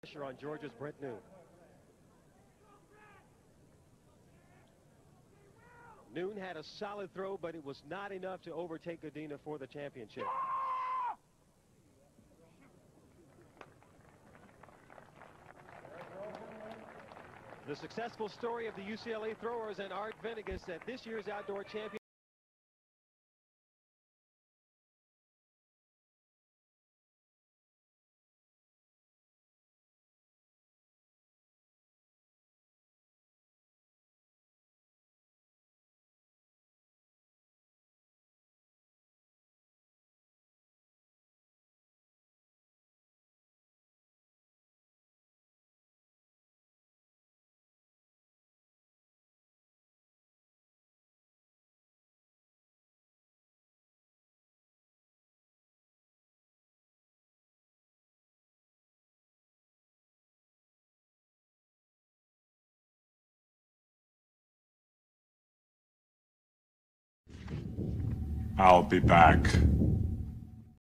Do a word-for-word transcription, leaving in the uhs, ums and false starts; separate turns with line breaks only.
Pressure on Georgia's Brent Noon. Noon had a solid throw, but it was not enough to overtake Godina for the championship. The successful story of the U C L A throwers and Art Venegas at this year's outdoor championship.
I'll be back.